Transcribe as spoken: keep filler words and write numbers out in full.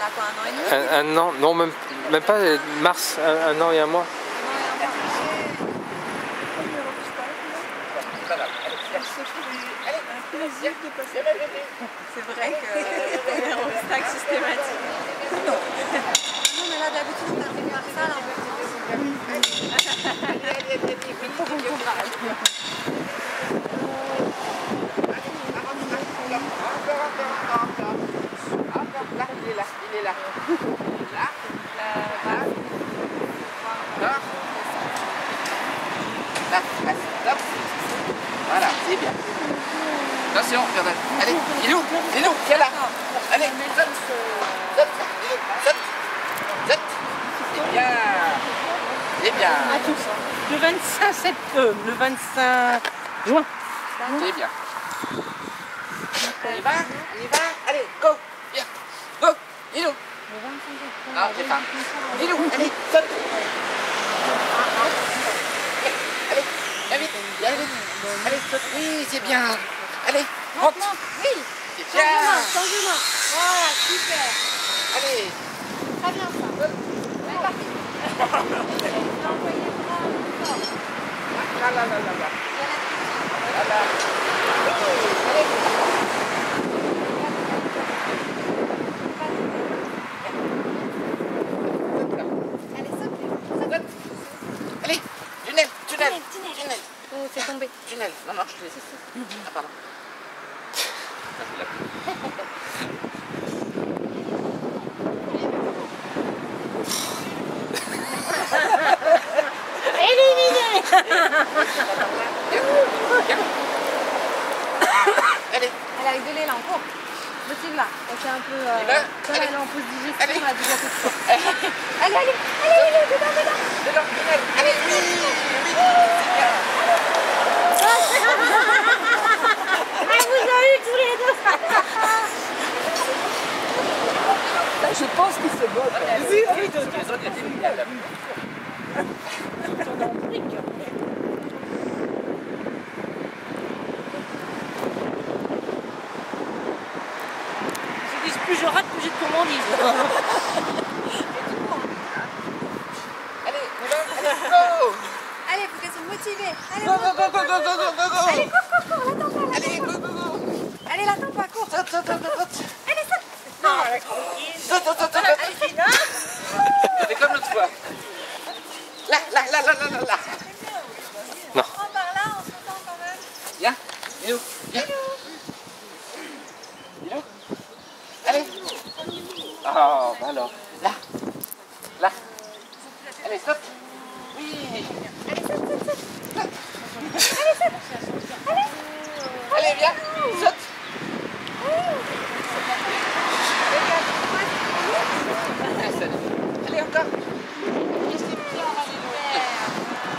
quoi, un an et demi? Un, un an, non, même, même pas mars, un, un an et un mois. C'est vrai que c'est un obstacle systématique. Non, mais là d'habitude on termine par ça, là on peut Il est là, il est là. Là, là, là. Là, stop. Voilà, c'est bien. Attention, regarde. Allez, Lilou, Lilou, viens là. Allez, saute, saute, saute, saute. C'est bien. C'est bien. Le vingt-cinq septembre, le vingt-cinq juin. C'est bien. On y va, on y va. Allez, go. Viens, go. Lilou. Non, c'est pas. Lilou, allez, saute. Allez, viens vite, viens vite. Allez, saute. Oui, c'est bien. Allez, monte. Oui. C'est bien. Changement. Voilà, super. Allez. Très bien ça. C'est parti. L'envoyer bras fort. Là, là, là, là, là. Là, là. Allez. Allez, tunnel, tunnel, tunnel. Oh, c'est tombé. Tunnel. Non, non, je te laisse. Ah, pardon. Ça, c'est la pluie. Éliminé. Allez. Elle a rigolé là encore. Motive là. Elle fait un peu. Euh, comme elle est en pause digestion, Allez. elle a du gâteau de sport. Allez, allez, allez, allez, dedans, dedans. Dedans, tunnel. Allez, oui, oui, c'est bien. Ah, vous avez eu tous les deux. Je pense qu'il se moque. Oui, oui, tous les autres, il y a des lumières là. Je dis plus je rate, plus j'ai de gourmandise. Allez, on va, allez, go. Allez, faut qu'elles sont motivées. Allez, Go, go, go, go, go, go, go, go, go. allez, cours, cours, cours, l'attends pas, Allez, l'attends go, go, go. pas. Allez, l'attends pas, cours. Saute, saute, saute, saute. Allez, saute. Non, Saute, saute, saute, saute. Fais comme l'autre fois. Là, là, là, là, là, là, là. Non. On prend par là, on s'entend quand même. Viens, Lilou, viens. Lilou. Allez. Oh, bah alors. Là. Là. Allez, saute. Oui. Allez, saute, saute, saute. Saute. Allez, saute.